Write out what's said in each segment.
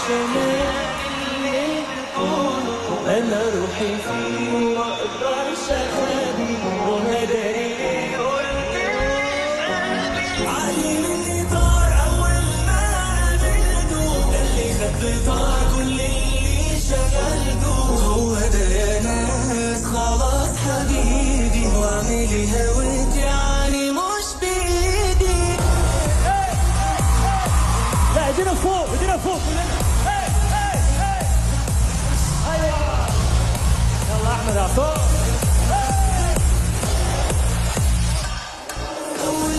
انا روحي فيه وما اقدرش اخبي وما داري ليه قلت علمني طار اول ما قابلته ده اللي خد طار كل اللي شغلته هو ده يا ناس خلاص حبيبي واعملي هويت يعني مش بايدي. لا ايدينا فوق ايدينا فوق كلنا. احمد عطار اول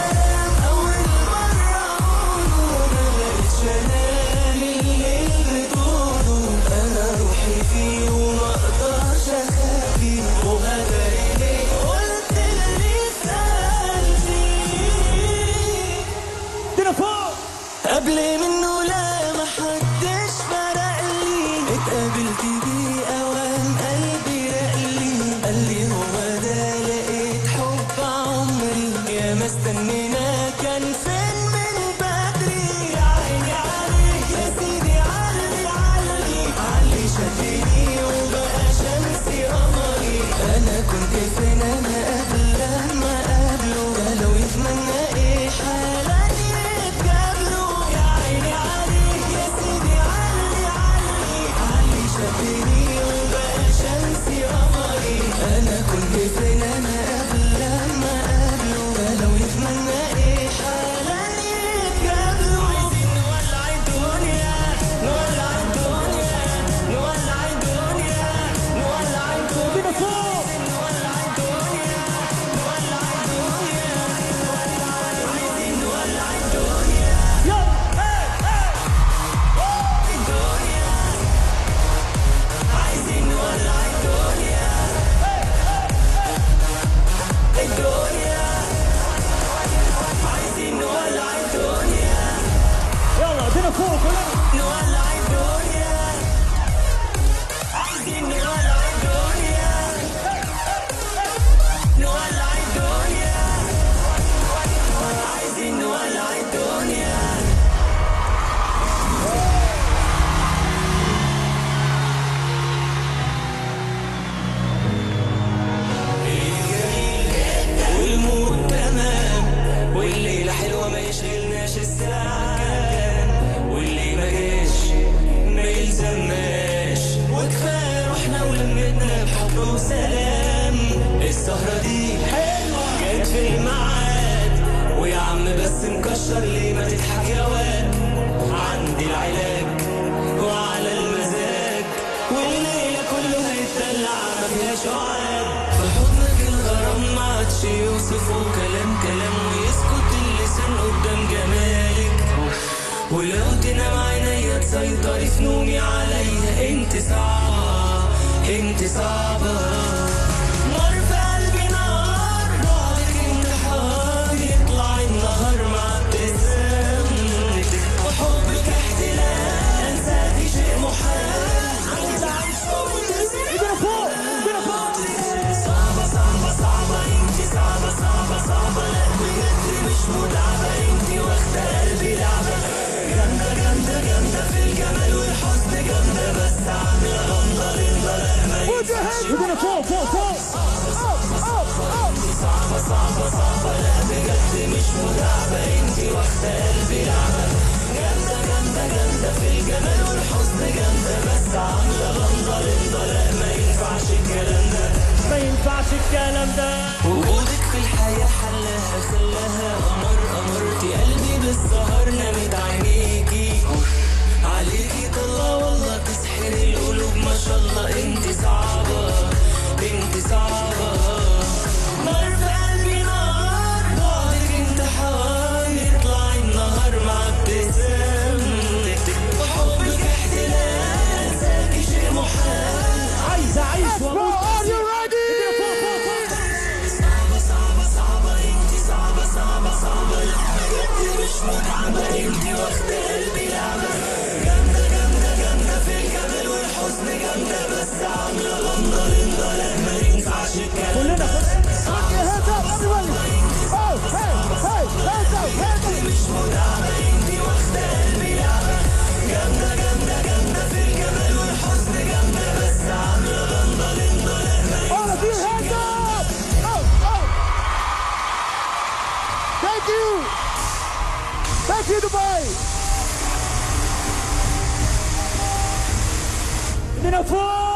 مره اقوله ما بقتش انام الليل بطوله انا روحي فيه وما اقدرش اخبي وهداري ليه قلت اللي سأل فيه. ادينا فوق قبل منه لا محدش فرق لي اتقابلت بيه اوام قلبي قال لي هو ده لقيت حب عمري يا ما استنينا كان فين من بدري يا عيني عليك يا سيدي علي شدني وبقى شمسي قمري انا كنت فين انا قبل لما قابله ده لو يتمنى ايه حالا يتقابلوا يا عيني عليك يا سيدي علي شدني وبقى شمسي قمري انا كنت فين انا قبل لما قابله ده لو يتمنى ايه حالا يتقابلوا عايزين نولع الدنيا نولع الدنيا نولع الدنيا نولع الدنيا فوق نولع الدنيا نولع الدنيا عايزين نولع الدنيا يلا الدنيا عايزين نولع الدنيا الدنيا عايزين نولع الدنيا يلا ادينا فوق كلنا نولع الدنيا عايزين نولع الدنيا نولع الدنيا عايزين نولع الدنيا. والمود تمام والليلة حلوة ما يشغلناش الساعة كام واللي ما جاش ما يلزمناش وكفاية روحنا ولمتنا بحب وسلام. السهرة دي حلوة جت في الميعاد ويا عم بس مكشر ليه ما تضحك يا واد عندي العلاج وعلى المزاج والليلة كله هيتدلع ما فيهاش عاد في حضنك الغرام ما عادش يوصفه كلام ويسكت اللسان قدام جمالك ولو تنام عينيا تسيطري في نومي عليا انت صعبة نار في قلبي نار بعدك انتحار يطلع النهار مع ابتسامتك وحبك احتلال انساكي شيء محال عايز اعيش فوق ايدينا فوق صعبة انت صعبة لا بجد مش متعبة انت واخدة قلبي لعبة جامدة في الجمال والحسن جامدة بس عاملة غمضة للضلال ما ينفعش ايدينا فوق صعبة لا بجد مش متعبة انت واخدة قلبي لعبة جامدة في الجمال والحسن جامدة بس عاملة غمضة للضلال ما ينفعش الكلام ده وجودك في الحياة حلاها خلاها قمرتي قلبي بالسهر نامت عينيكي عليكي طلع والله تسحر القلوب ما شاء الله انت صعبة نار في قلبي نار في دبي. ايدينا فوق.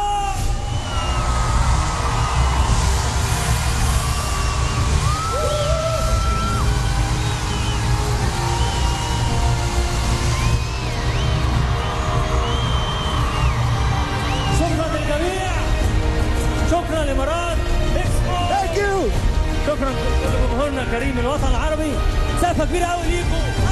شكرا للجميع. شكرا لإمارات اكسبو. شكرا لجمهورنا الكريم الوطن العربي. سقفة كبيرة قوي ليكم.